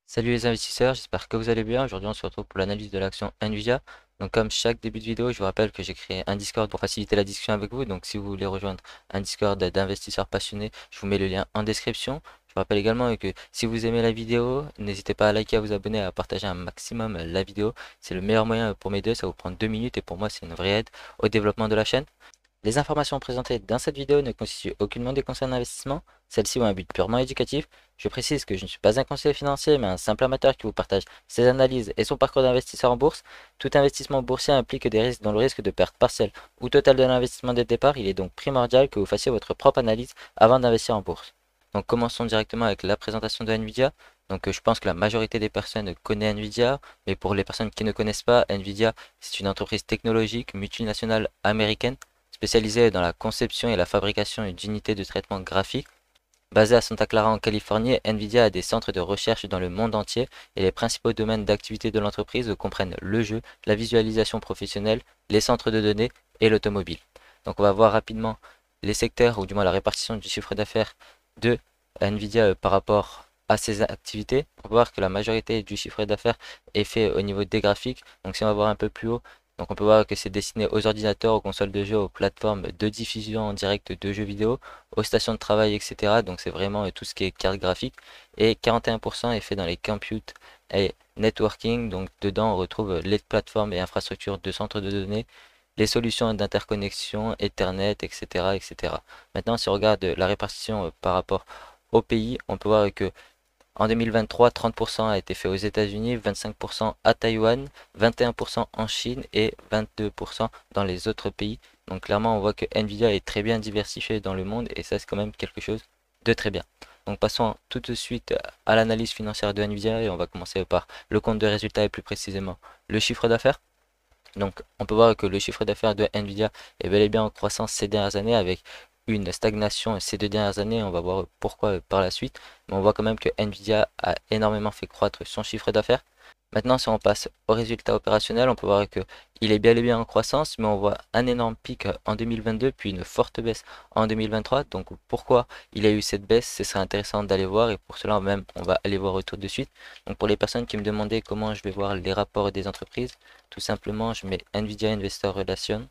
Salut les investisseurs, j'espère que vous allez bien. Aujourd'hui, on se retrouve pour l'analyse de l'action Nvidia. Donc, comme chaque début de vidéo, je vous rappelle que j'ai créé un Discord pour faciliter la discussion avec vous. Donc, si vous voulez rejoindre un Discord d'investisseurs passionnés, je vous mets le lien en description. Je vous rappelle également que si vous aimez la vidéo, n'hésitez pas à liker, à vous abonner, à partager un maximum la vidéo. C'est le meilleur moyen pour m'aider. Ça vous prend 2 minutes et pour moi, c'est une vraie aide au développement de la chaîne. Les informations présentées dans cette vidéo ne constituent aucunement des conseils d'investissement. Celles-ci ont un but purement éducatif. Je précise que je ne suis pas un conseiller financier, mais un simple amateur qui vous partage ses analyses et son parcours d'investisseur en bourse. Tout investissement boursier implique des risques dont le risque de perte partielle ou totale de l'investissement dès le départ. Il est donc primordial que vous fassiez votre propre analyse avant d'investir en bourse. Donc commençons directement avec la présentation de Nvidia. Donc je pense que la majorité des personnes connaissent Nvidia, mais pour les personnes qui ne connaissent pas, Nvidia, c'est une entreprise technologique multinationale américaine spécialisée dans la conception et la fabrication d'unités de traitement graphique. Basée à Santa Clara en Californie, Nvidia a des centres de recherche dans le monde entier et les principaux domaines d'activité de l'entreprise comprennent le jeu, la visualisation professionnelle, les centres de données et l'automobile. Donc on va voir rapidement les secteurs ou du moins la répartition du chiffre d'affaires de Nvidia par rapport à ses activités. On va voir que la majorité du chiffre d'affaires est fait au niveau des graphiques. Donc si on va voir un peu plus haut, donc on peut voir que c'est destiné aux ordinateurs, aux consoles de jeux, aux plateformes de diffusion en direct de jeux vidéo, aux stations de travail, etc. Donc c'est vraiment tout ce qui est carte graphique. Et 41% est fait dans les compute et networking. Donc dedans on retrouve les plateformes et infrastructures de centres de données, les solutions d'interconnexion, Ethernet, etc., etc. Maintenant si on regarde la répartition par rapport au pays, on peut voir que en 2023, 30% a été fait aux États-Unis, 25% à Taïwan, 21% en Chine et 22% dans les autres pays. Donc clairement, on voit que Nvidia est très bien diversifié dans le monde et ça, c'est quand même quelque chose de très bien. Donc passons tout de suite à l'analyse financière de Nvidia et on va commencer par le compte de résultat et plus précisément le chiffre d'affaires. Donc, on peut voir que le chiffre d'affaires de Nvidia est bel et bien en croissance ces dernières années avec une stagnation ces 2 dernières années. On va voir pourquoi par la suite. Mais on voit quand même que Nvidia a énormément fait croître son chiffre d'affaires. Maintenant, si on passe au résultat opérationnel, on peut voir que il est bel et bien en croissance, mais on voit un énorme pic en 2022, puis une forte baisse en 2023. Donc, pourquoi il y a eu cette baisse, ce serait intéressant d'aller voir, et pour cela même, on va aller voir tout de suite. Donc, pour les personnes qui me demandaient comment je vais voir les rapports des entreprises, tout simplement, je mets Nvidia Investor Relations.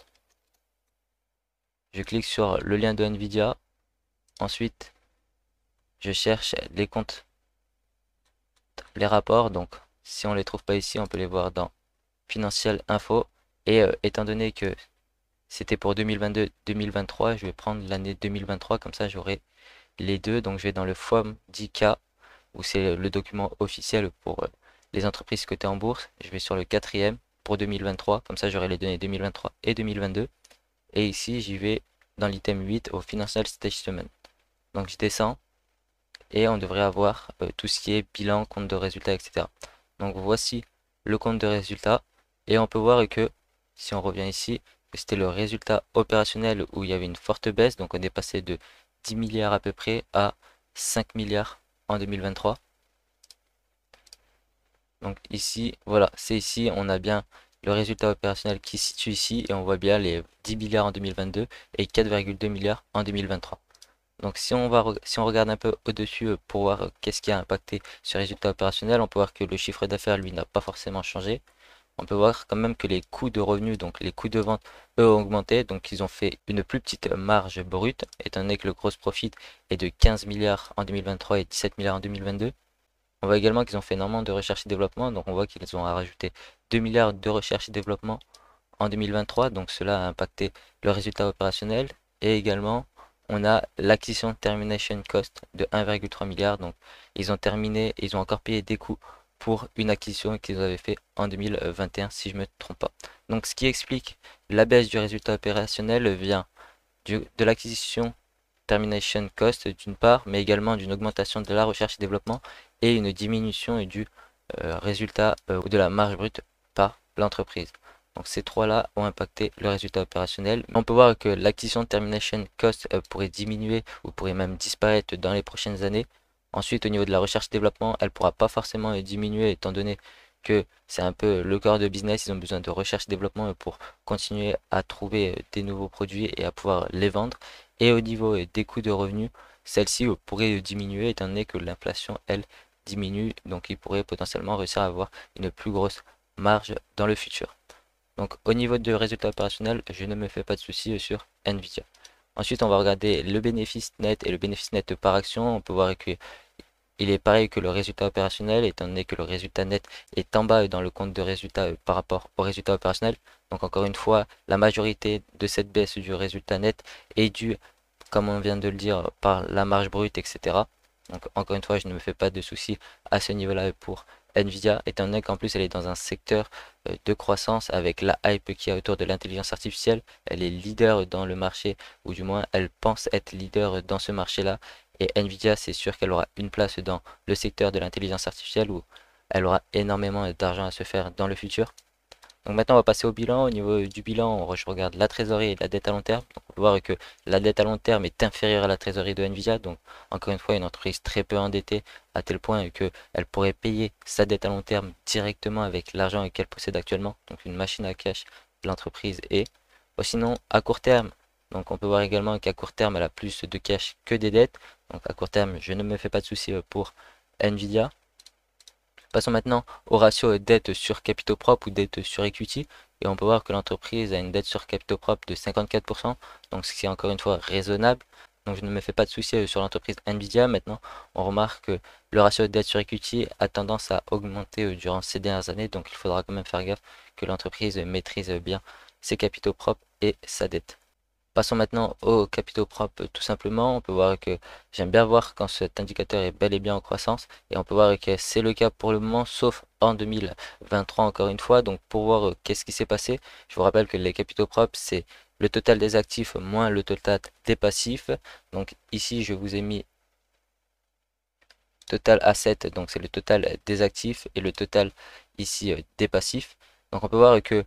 Je clique sur le lien de Nvidia. Ensuite, je cherche les comptes, les rapports. Donc, si on ne les trouve pas ici, on peut les voir dans Financial Info. Et étant donné que c'était pour 2022-2023, je vais prendre l'année 2023, comme ça j'aurai les deux. Donc je vais dans le FOM 10K, où c'est le document officiel pour les entreprises cotées en bourse. Je vais sur le quatrième pour 2023, comme ça j'aurai les données 2023 et 2022. Et ici, j'y vais dans l'item 8 au Financial Statement. Donc je descends et on devrait avoir tout ce qui est bilan, compte de résultats, etc. Donc voici le compte de résultats et on peut voir que si on revient ici, c'était le résultat opérationnel où il y avait une forte baisse, donc on est passé de 10 milliards à peu près à 5 milliards en 2023. Donc ici, voilà, c'est ici, on a bien le résultat opérationnel qui se situe ici et on voit bien les 10 milliards en 2022 et 4,2 milliards en 2023. Donc si on regarde un peu au-dessus pour voir qu'est-ce qui a impacté ce résultat opérationnel, on peut voir que le chiffre d'affaires lui n'a pas forcément changé. On peut voir quand même que les coûts de revenus, donc les coûts de vente, eux ont augmenté, donc ils ont fait une plus petite marge brute, étant donné que le gross profit est de 15 milliards en 2023 et 17 milliards en 2022. On voit également qu'ils ont fait énormément de recherche et développement, donc on voit qu'ils ont rajouté 2 milliards de recherche et développement en 2023, donc cela a impacté le résultat opérationnel. Et également, on a l'acquisition termination cost de 1,3 milliard, donc ils ont terminé, ils ont encore payé des coûts pour une acquisition qu'ils avaient fait en 2021, si je ne me trompe pas. Donc ce qui explique la baisse du résultat opérationnel vient de l'acquisition termination cost d'une part, mais également d'une augmentation de la recherche et développement et une diminution du résultat ou de la marge brute par l'entreprise. Donc ces trois-là ont impacté le résultat opérationnel. On peut voir que l'acquisition termination cost pourrait diminuer ou pourrait même disparaître dans les prochaines années. Ensuite, au niveau de la recherche et développement, elle ne pourra pas forcément diminuer étant donné que c'est un peu le corps de business. Ils ont besoin de recherche et développement pour continuer à trouver des nouveaux produits et à pouvoir les vendre. Et au niveau des coûts de revenus, celle-ci pourrait diminuer étant donné que l'inflation, elle, diminue, donc il pourrait potentiellement réussir à avoir une plus grosse marge dans le futur. Donc au niveau du résultat opérationnel, je ne me fais pas de soucis sur Nvidia. Ensuite, on va regarder le bénéfice net et le bénéfice net par action. On peut voir que il est pareil que le résultat opérationnel, étant donné que le résultat net est en bas dans le compte de résultat par rapport au résultat opérationnel. Donc encore une fois, la majorité de cette baisse du résultat net est due, comme on vient de le dire, par la marge brute, etc. Donc encore une fois, je ne me fais pas de soucis à ce niveau-là pour Nvidia, étant donné qu'en plus elle est dans un secteur de croissance avec la hype qu'il y a autour de l'intelligence artificielle. Elle est leader dans le marché, ou du moins elle pense être leader dans ce marché-là. Et Nvidia, c'est sûr qu'elle aura une place dans le secteur de l'intelligence artificielle où elle aura énormément d'argent à se faire dans le futur. Donc maintenant, on va passer au bilan. Au niveau du bilan, je regarde la trésorerie et la dette à long terme. Donc on peut voir que la dette à long terme est inférieure à la trésorerie de Nvidia. Donc encore une fois, une entreprise très peu endettée à tel point qu'elle pourrait payer sa dette à long terme directement avec l'argent qu'elle possède actuellement. Donc une machine à cash de l'entreprise est. Sinon, à court terme, donc on peut voir également qu'à court terme, elle a plus de cash que des dettes. Donc à court terme, je ne me fais pas de soucis pour Nvidia. Passons maintenant au ratio dette sur capitaux propres ou dette sur equity. Et on peut voir que l'entreprise a une dette sur capitaux propres de 54%, donc ce qui est encore une fois raisonnable. Donc je ne me fais pas de soucis sur l'entreprise Nvidia. Maintenant, on remarque que le ratio de dette sur equity a tendance à augmenter durant ces dernières années. Donc il faudra quand même faire gaffe que l'entreprise maîtrise bien ses capitaux propres et sa dette. Passons maintenant aux capitaux propres tout simplement. On peut voir que j'aime bien voir quand cet indicateur est bel et bien en croissance. Et on peut voir que c'est le cas pour le moment, sauf en 2023 encore une fois. Donc pour voir qu'est-ce qui s'est passé, je vous rappelle que les capitaux propres, c'est le total des actifs moins le total des passifs. Donc ici, je vous ai mis total asset, donc c'est le total des actifs et le total ici des passifs. Donc on peut voir que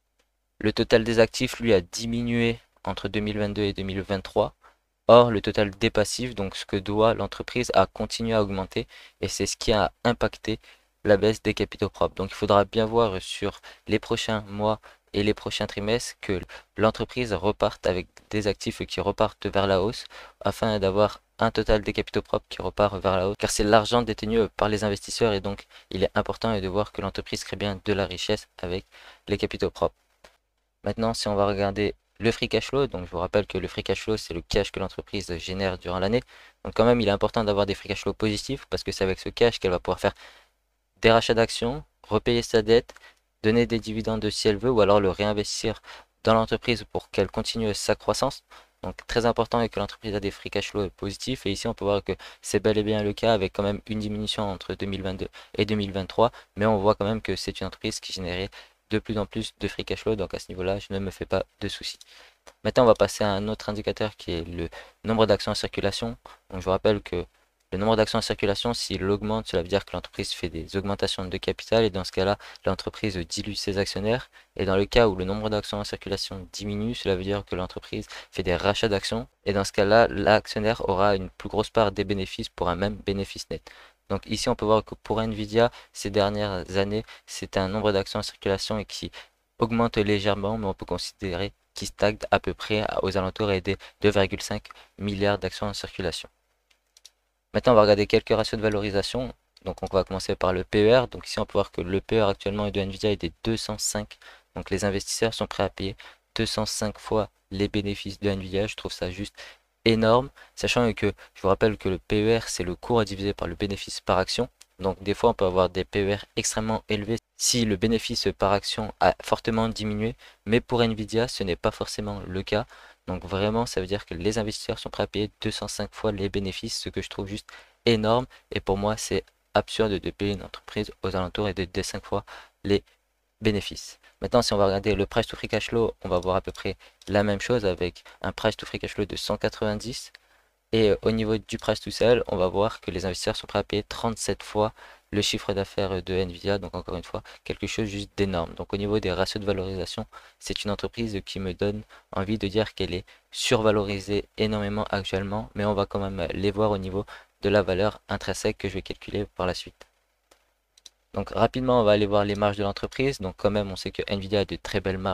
le total des actifs, lui, a diminué entre 2022 et 2023. Or, le total des passifs, donc ce que doit l'entreprise, a continué à augmenter et c'est ce qui a impacté la baisse des capitaux propres. Donc il faudra bien voir sur les prochains mois et les prochains trimestres que l'entreprise reparte avec des actifs qui repartent vers la hausse afin d'avoir un total des capitaux propres qui repart vers la hausse car c'est l'argent détenu par les investisseurs et donc il est important de voir que l'entreprise crée bien de la richesse avec les capitaux propres. Maintenant, si on va regarder le free cash flow, donc je vous rappelle que le free cash flow, c'est le cash que l'entreprise génère durant l'année. Donc quand même, il est important d'avoir des free cash flow positifs parce que c'est avec ce cash qu'elle va pouvoir faire des rachats d'actions, repayer sa dette, donner des dividendes si elle veut ou alors le réinvestir dans l'entreprise pour qu'elle continue sa croissance. Donc très important est que l'entreprise a des free cash flow positifs et ici on peut voir que c'est bel et bien le cas avec quand même une diminution entre 2022 et 2023, mais on voit quand même que c'est une entreprise qui générait de plus en plus de free cash flow, donc à ce niveau-là, je ne me fais pas de soucis. Maintenant, on va passer à un autre indicateur qui est le nombre d'actions en circulation. Donc, je vous rappelle que le nombre d'actions en circulation, s'il augmente, cela veut dire que l'entreprise fait des augmentations de capital et dans ce cas-là, l'entreprise dilue ses actionnaires. Et dans le cas où le nombre d'actions en circulation diminue, cela veut dire que l'entreprise fait des rachats d'actions et dans ce cas-là, l'actionnaire aura une plus grosse part des bénéfices pour un même bénéfice net. Donc ici, on peut voir que pour Nvidia, ces dernières années, c'est un nombre d'actions en circulation et qui augmente légèrement, mais on peut considérer qu'il stagne à peu près aux alentours des 2,5 milliards d'actions en circulation. Maintenant, on va regarder quelques ratios de valorisation. Donc on va commencer par le PER. Donc ici, on peut voir que le PER actuellement de Nvidia est des 205. Donc les investisseurs sont prêts à payer 205 fois les bénéfices de Nvidia. Je trouve ça juste énorme, sachant que je vous rappelle que le PER c'est le cours à diviser par le bénéfice par action. Donc des fois on peut avoir des PER extrêmement élevés si le bénéfice par action a fortement diminué, mais pour Nvidia ce n'est pas forcément le cas. Donc vraiment ça veut dire que les investisseurs sont prêts à payer 205 fois les bénéfices, ce que je trouve juste énorme et pour moi c'est absurde de payer une entreprise aux alentours et de 5 fois les bénéfices. Maintenant, si on va regarder le price to free cash flow, on va voir à peu près la même chose avec un price to free cash flow de 190. Et au niveau du price to sell, on va voir que les investisseurs sont prêts à payer 37 fois le chiffre d'affaires de Nvidia. Donc encore une fois, quelque chose juste d'énorme. Donc au niveau des ratios de valorisation, c'est une entreprise qui me donne envie de dire qu'elle est survalorisée énormément actuellement. Mais on va quand même les voir au niveau de la valeur intrinsèque que je vais calculer par la suite. Donc rapidement, on va aller voir les marges de l'entreprise. Donc quand même, on sait que Nvidia a de très belles marges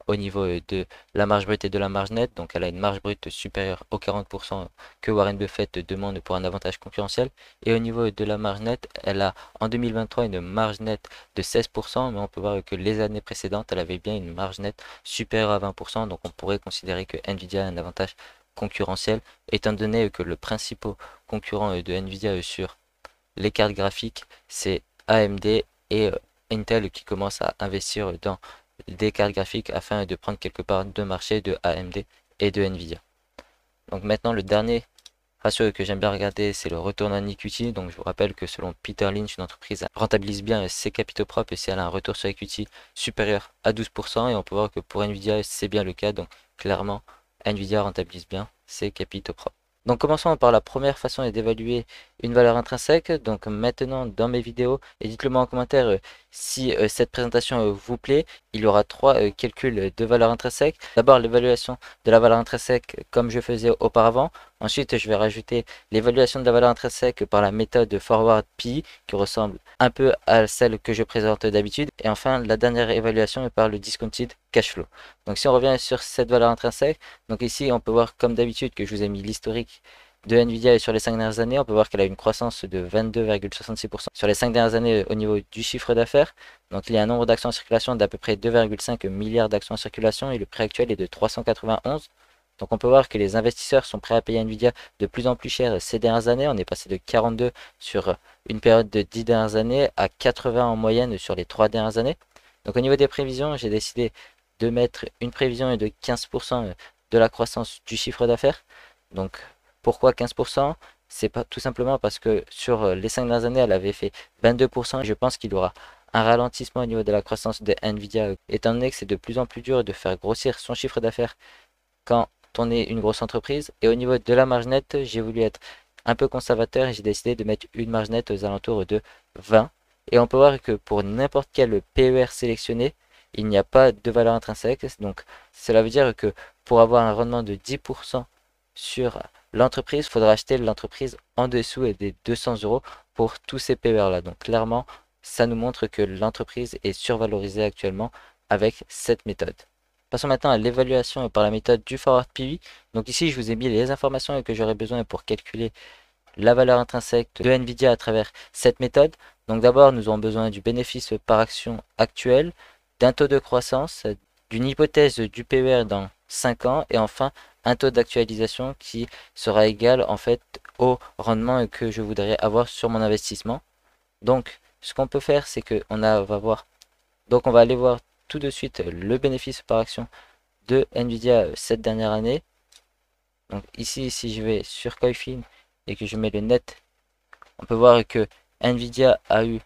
au niveau de la marge brute et de la marge nette. Donc elle a une marge brute supérieure aux 40% que Warren Buffett demande pour un avantage concurrentiel. Et au niveau de la marge nette, elle a en 2023 une marge nette de 16%, mais on peut voir que les années précédentes, elle avait bien une marge nette supérieure à 20%. Donc on pourrait considérer que Nvidia a un avantage concurrentiel, étant donné que le principal concurrent de Nvidia sur les cartes graphiques, c'est AMD et Intel qui commence à investir dans des cartes graphiques afin de prendre quelque part de marché de AMD et de Nvidia. Donc maintenant le dernier ratio que j'aime bien regarder, c'est le retour on equity. Donc je vous rappelle que selon Peter Lynch, une entreprise rentabilise bien ses capitaux propres si elle a un retour sur equity supérieur à 12%. Et on peut voir que pour Nvidia, c'est bien le cas. Donc clairement, Nvidia rentabilise bien ses capitaux propres. Donc commençons par la première façon d'évaluer une valeur intrinsèque. Donc maintenant dans mes vidéos, et dites-le moi en commentaire si cette présentation vous plaît. Il y aura trois calculs de valeur intrinsèque. D'abord l'évaluation de la valeur intrinsèque comme je faisais auparavant. Ensuite je vais rajouter l'évaluation de la valeur intrinsèque par la méthode Forward PE qui ressemble un peu à celle que je présente d'habitude. Et enfin la dernière évaluation est par le discounted cash flow. Donc si on revient sur cette valeur intrinsèque, donc ici on peut voir comme d'habitude que je vous ai mis l'historique de Nvidia sur les 5 dernières années. On peut voir qu'elle a une croissance de 22,66% sur les 5 dernières années au niveau du chiffre d'affaires. Donc il y a un nombre d'actions en circulation d'à peu près 2,5 milliards d'actions en circulation et le prix actuel est de 391. Donc on peut voir que les investisseurs sont prêts à payer Nvidia de plus en plus cher ces dernières années. On est passé de 42 sur une période de 10 dernières années à 80 en moyenne sur les 3 dernières années. Donc au niveau des prévisions, j'ai décidé de mettre une prévision de 15% de la croissance du chiffre d'affaires. Donc pourquoi 15%? C'est pas tout simplement parce que sur les 5 dernières années, elle avait fait 22%. Je pense qu'il y aura un ralentissement au niveau de la croissance de Nvidia, étant donné que c'est de plus en plus dur de faire grossir son chiffre d'affaires quand on est une grosse entreprise. Et au niveau de la marge nette, j'ai voulu être un peu conservateur et j'ai décidé de mettre une marge nette aux alentours de 20. Et on peut voir que pour n'importe quel PER sélectionné, il n'y a pas de valeur intrinsèque. Donc cela veut dire que pour avoir un rendement de 10% sur l'entreprise, il faudra acheter l'entreprise en dessous des 200 euros pour tous ces PER là. Donc clairement, ça nous montre que l'entreprise est survalorisée actuellement avec cette méthode. Passons maintenant à l'évaluation par la méthode du Forward PE. Donc ici, je vous ai mis les informations que j'aurai besoin pour calculer la valeur intrinsèque de Nvidia à travers cette méthode. Donc d'abord, nous aurons besoin du bénéfice par action actuel, d'un taux de croissance, d'une hypothèse du PER dans 5 ans et enfin un taux d'actualisation qui sera égal en fait au rendement que je voudrais avoir sur mon investissement. Donc ce qu'on peut faire, c'est qu'on va voir, donc on va aller voir tout de suite le bénéfice par action de Nvidia cette dernière année. Donc ici, si je vais sur Coifin et que je mets le net, on peut voir que Nvidia a eu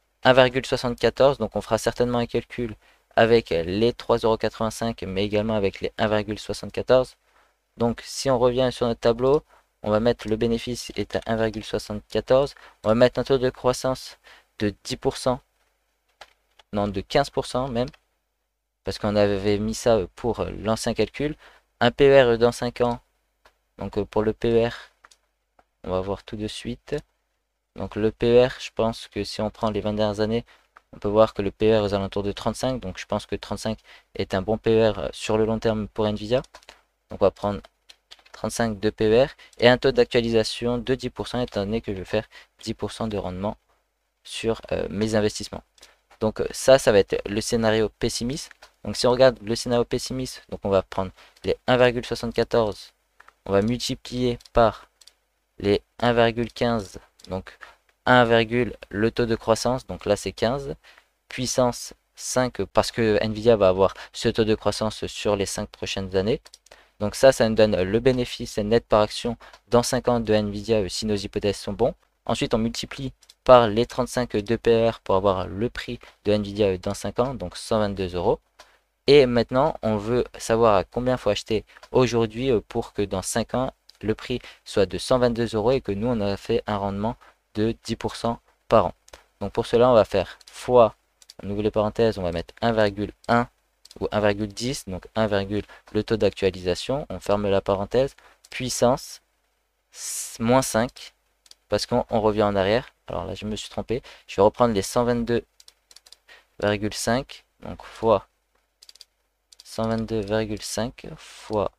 1,74, donc on fera certainement un calcul avec les 3,85 mais également avec les 1,74. Donc si on revient sur notre tableau, on va mettre le bénéfice est à 1,74. On va mettre un taux de croissance de 10%, non de 15% même, parce qu'on avait mis ça pour l'ancien calcul. Un PER dans 5 ans, donc pour le PER, on va voir tout de suite. Donc le PER, je pense que si on prend les 20 dernières années, on peut voir que le PER est aux alentours de 35. Donc je pense que 35 est un bon PER sur le long terme pour Nvidia. Donc on va prendre 35 de PER et un taux d'actualisation de 10% étant donné que je vais faire 10% de rendement sur mes investissements. Donc ça va être le scénario pessimiste. Donc si on regarde le scénario pessimiste, donc on va prendre les 1,74, on va multiplier par les 1,15, donc 1, le taux de croissance, donc là c'est 15, puissance 5 parce que Nvidia va avoir ce taux de croissance sur les 5 prochaines années. Donc ça nous donne le bénéfice net par action dans 5 ans de Nvidia si nos hypothèses sont bonnes. Ensuite on multiplie par les 35 de PER pour avoir le prix de Nvidia dans 5 ans, donc 122 euros. Et maintenant on veut savoir à combien il faut acheter aujourd'hui pour que dans 5 ans le prix soit de 122 euros et que nous on a fait un rendement de 10% par an. Donc pour cela on va faire fois, en ouvrant les parenthèses, on va mettre 1,1 ou 1,10, donc 1, le taux d'actualisation, on ferme la parenthèse, puissance moins 5, parce qu'on revient en arrière. Alors là je me suis trompé, je vais reprendre les 122,5, donc fois 122,5 fois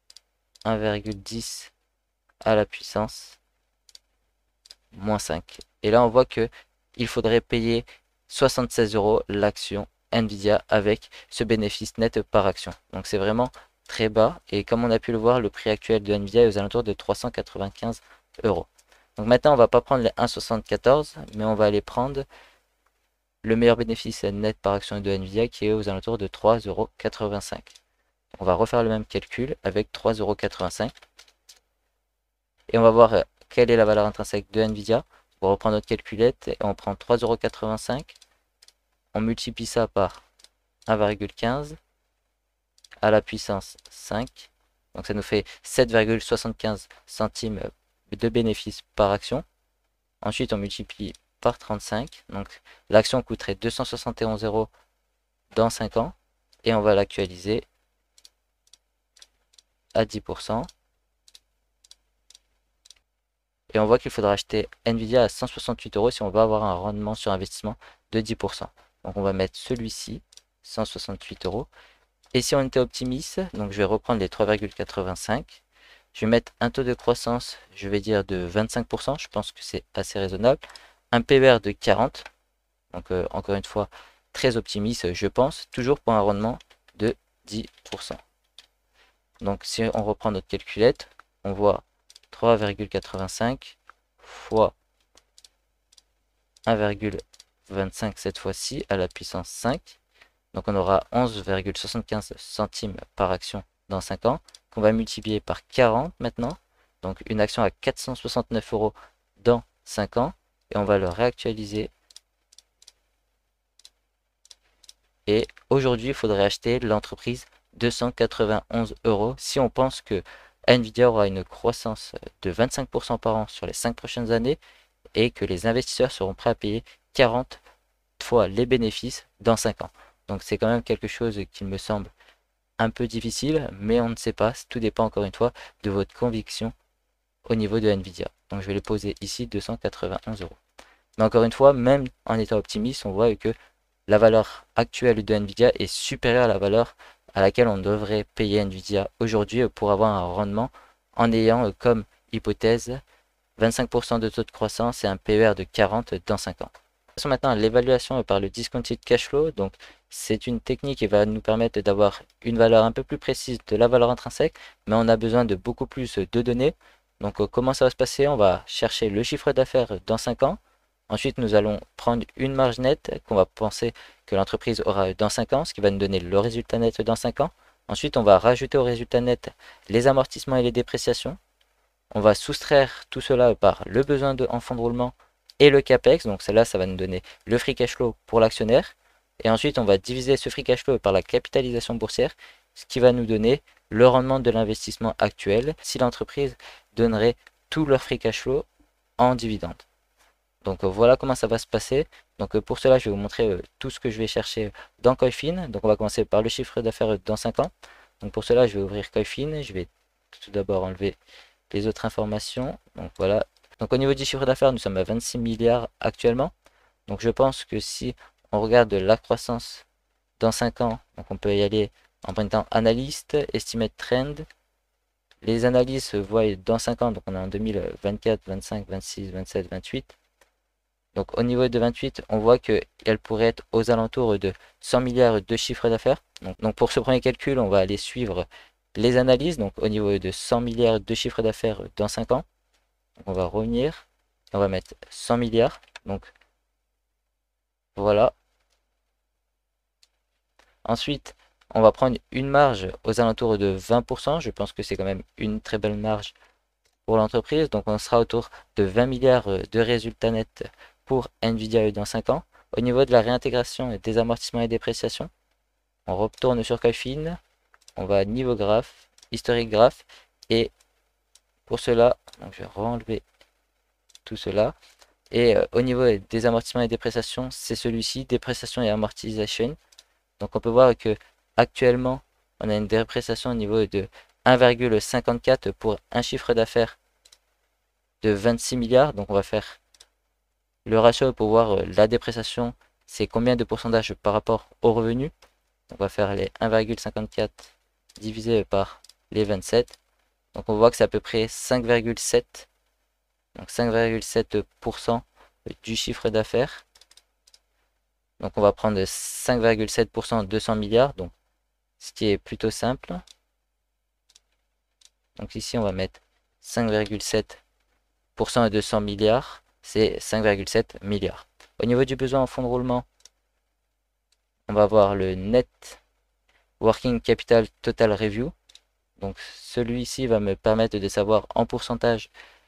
1,10 à la puissance moins 5. Et là, on voit que il faudrait payer 76 € l'action Nvidia avec ce bénéfice net par action. Donc c'est vraiment très bas. Et comme on a pu le voir, le prix actuel de Nvidia est aux alentours de 395 €. Donc maintenant, on va pas prendre les 1,74, mais on va aller prendre le meilleur bénéfice net par action de Nvidia qui est aux alentours de 3,85 €. On va refaire le même calcul avec 3,85 € et on va voir quelle est la valeur intrinsèque de Nvidia. On reprend notre calculette et on prend 3,85 €. On multiplie ça par 1,15 à la puissance 5. Donc ça nous fait 7,75 centimes de bénéfice par action. Ensuite, on multiplie par 35. Donc l'action coûterait 271 € dans 5 ans. Et on va l'actualiser à 10%. Et on voit qu'il faudra acheter Nvidia à 168 € si on veut avoir un rendement sur investissement de 10%. Donc on va mettre celui-ci, 168 €. Et si on était optimiste, donc je vais reprendre les 3,85. Je vais mettre un taux de croissance, je vais dire de 25%. Je pense que c'est assez raisonnable. Un PER de 40. Donc encore une fois, très optimiste, je pense. Toujours pour un rendement de 10%. Donc si on reprend notre calculette, on voit 3,85 fois 1,25 cette fois-ci à la puissance 5. Donc on aura 11,75 centimes par action dans 5 ans, qu'on va multiplier par 40 maintenant. Donc une action à 469 € dans 5 ans. Et on va le réactualiser. Et aujourd'hui, il faudrait acheter l'entreprise 291 € si on pense que Nvidia aura une croissance de 25% par an sur les 5 prochaines années et que les investisseurs seront prêts à payer 40 fois les bénéfices dans 5 ans. Donc c'est quand même quelque chose qui me semble un peu difficile, mais on ne sait pas. Tout dépend encore une fois de votre conviction au niveau de Nvidia. Donc je vais le poser ici 291 €. Mais encore une fois, même en étant optimiste, on voit que la valeur actuelle de Nvidia est supérieure à la valeur à laquelle on devrait payer Nvidia aujourd'hui pour avoir un rendement en ayant comme hypothèse 25% de taux de croissance et un PER de 40 dans 5 ans. Passons maintenant à l'évaluation par le discounted cash flow. Donc c'est une technique qui va nous permettre d'avoir une valeur un peu plus précise de la valeur intrinsèque, mais on a besoin de beaucoup plus de données. Donc comment ça va se passer? On va chercher le chiffre d'affaires dans 5 ans. Ensuite, nous allons prendre une marge nette qu'on va penser que l'entreprise aura dans 5 ans, ce qui va nous donner le résultat net dans 5 ans. Ensuite, on va rajouter au résultat net les amortissements et les dépréciations. On va soustraire tout cela par le besoin en fonds de roulement et le CAPEX. Donc celle-là, ça va nous donner le free cash flow pour l'actionnaire. Et ensuite, on va diviser ce free cash flow par la capitalisation boursière, ce qui va nous donner le rendement de l'investissement actuel si l'entreprise donnerait tout leur free cash flow en dividende. Donc voilà comment ça va se passer. Donc pour cela, je vais vous montrer tout ce que je vais chercher dans Coifin. Donc on va commencer par le chiffre d'affaires dans 5 ans. Donc pour cela, je vais ouvrir Coifin. Je vais tout d'abord enlever les autres informations. Donc voilà. Donc au niveau du chiffre d'affaires, nous sommes à 26 milliards actuellement. Donc je pense que si on regarde la croissance dans 5 ans, donc on peut y aller en printant analyste, estimate trend. Les analyses se voient dans 5 ans, donc on est en 2024, 25, 26, 27, 28. Donc au niveau de 28, on voit qu'elle pourrait être aux alentours de 100 milliards de chiffre d'affaires. Donc pour ce premier calcul, on va aller suivre les analyses. Donc au niveau de 100 milliards de chiffre d'affaires dans 5 ans. Donc, on va revenir. On va mettre 100 milliards. Donc voilà. Ensuite, on va prendre une marge aux alentours de 20%. Je pense que c'est quand même une très belle marge pour l'entreprise. Donc on sera autour de 20 milliards de résultats nets pour Nvidia dans 5 ans. Au niveau de la réintégration et des amortissements et dépréciations, on retourne sur Coifin, on va à niveau graphe, historique graphe, et pour cela, donc je vais enlever tout cela. Et au niveau des amortissements et dépréciations, c'est celui-ci, dépréciation et amortisation. Donc on peut voir que actuellement, on a une dépréciation au niveau de 1,54 pour un chiffre d'affaires de 26 milliards. Donc on va faire le ratio pour voir la dépréciation, c'est combien de pourcentage par rapport au revenu. On va faire les 1,54 divisé par les 27. Donc on voit que c'est à peu près 5,7. Donc 5,7% du chiffre d'affaires. Donc on va prendre 5,7% 200 milliards. Donc ce qui est plutôt simple. Donc ici on va mettre 5,7% et 200 milliards. C'est 5,7 milliards. Au niveau du besoin en fonds de roulement, on va voir le net working capital total review. Donc celui-ci va me permettre de savoir en pourcentage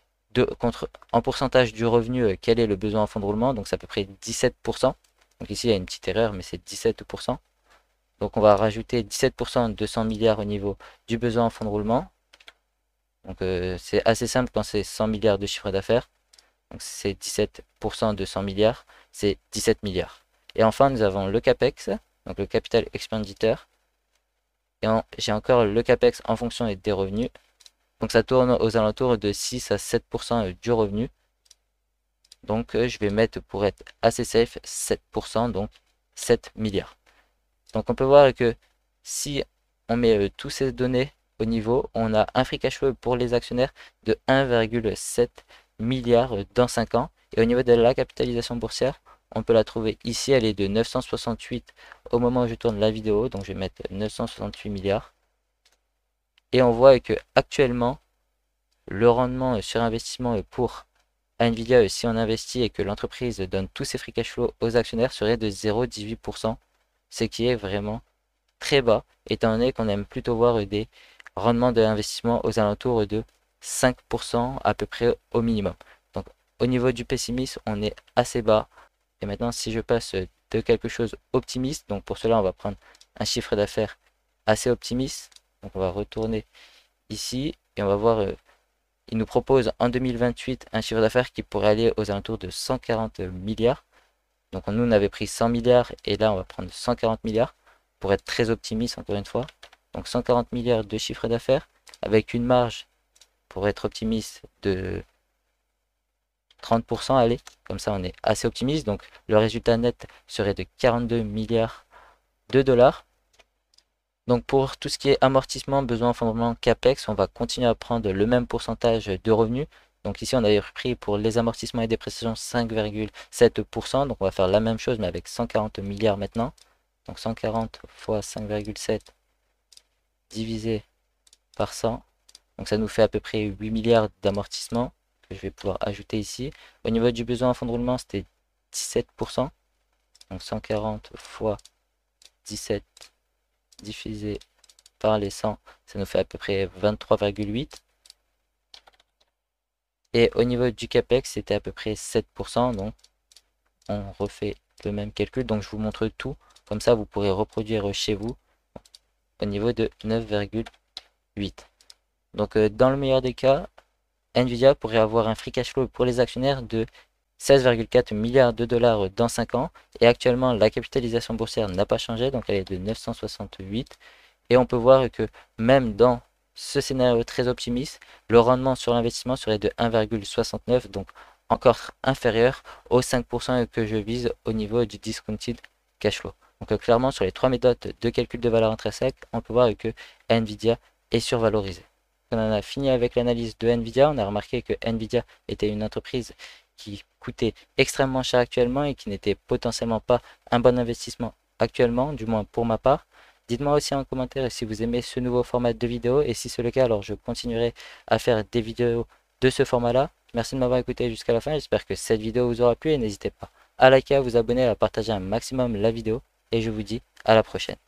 du revenu quel est le besoin en fonds de roulement. Donc c'est à peu près 17%. Donc ici il y a une petite erreur, mais c'est 17%. Donc on va rajouter 17% de 200 milliards au niveau du besoin en fonds de roulement. Donc c'est assez simple quand c'est 100 milliards de chiffre d'affaires. Donc c'est 17% de 100 milliards, c'est 17 milliards. Et enfin nous avons le CAPEX, donc le capital expenditure. Et j'ai encore le CAPEX en fonction des revenus. Donc ça tourne aux alentours de 6 à 7% du revenu. Donc je vais mettre, pour être assez safe, 7%, donc 7 milliards. Donc on peut voir que si on met toutes ces données au niveau, on a un free cash flow pour les actionnaire de 1,7 milliard dans 5 ans. Et au niveau de la capitalisation boursière, on peut la trouver ici, elle est de 968 au moment où je tourne la vidéo. Donc je vais mettre 968 milliards. Et on voit que actuellement, le rendement sur investissement pour Nvidia, si on investit et que l'entreprise donne tous ses free cash flow aux actionnaires, serait de 0,18%, ce qui est vraiment très bas, étant donné qu'on aime plutôt voir des rendements de l'investissement aux alentours de 5% à peu près au minimum. Donc au niveau du pessimisme, on est assez bas. Et maintenant, si je passe de quelque chose optimiste, donc pour cela, on va prendre un chiffre d'affaires assez optimiste. Donc on va retourner ici et on va voir, il nous propose en 2028 un chiffre d'affaires qui pourrait aller aux alentours de 140 milliards. Donc nous, on avait pris 100 milliards et là, on va prendre 140 milliards pour être très optimiste encore une fois. Donc 140 milliards de chiffre d'affaires avec une marge, pour être optimiste, de 30%, allez, comme ça on est assez optimiste. Donc le résultat net serait de 42 milliards de dollars. Donc pour tout ce qui est amortissement, besoin en fondement, CAPEX, on va continuer à prendre le même pourcentage de revenus. Donc ici on avait pris pour les amortissements et dépréciations 5,7%. Donc on va faire la même chose mais avec 140 milliards maintenant. Donc 140 fois 5,7 divisé par 100. Donc ça nous fait à peu près 8 milliards d'amortissement que je vais pouvoir ajouter ici. Au niveau du besoin en fonds de roulement, c'était 17%. Donc 140 fois 17 divisé par les 100, ça nous fait à peu près 23,8. Et au niveau du CAPEX, c'était à peu près 7%. Donc on refait le même calcul. Donc je vous montre tout. Comme ça, vous pourrez reproduire chez vous au niveau de 9,8. Donc dans le meilleur des cas, Nvidia pourrait avoir un free cash flow pour les actionnaires de 16,4 milliards de dollars dans 5 ans. Et actuellement, la capitalisation boursière n'a pas changé, donc elle est de 968. Et on peut voir que même dans ce scénario très optimiste, le rendement sur l'investissement serait de 1,69, donc encore inférieur aux 5% que je vise au niveau du discounted cash flow. Donc clairement, sur les trois méthodes de calcul de valeur intrinsèque, on peut voir que Nvidia est survalorisé. On en a fini avec l'analyse de Nvidia. On a remarqué que Nvidia était une entreprise qui coûtait extrêmement cher actuellement et qui n'était potentiellement pas un bon investissement actuellement, du moins pour ma part. Dites-moi aussi en commentaire si vous aimez ce nouveau format de vidéo et si c'est le cas, alors je continuerai à faire des vidéos de ce format-là. Merci de m'avoir écouté jusqu'à la fin. J'espère que cette vidéo vous aura plu et n'hésitez pas à liker, à vous abonner, à partager un maximum la vidéo et je vous dis à la prochaine.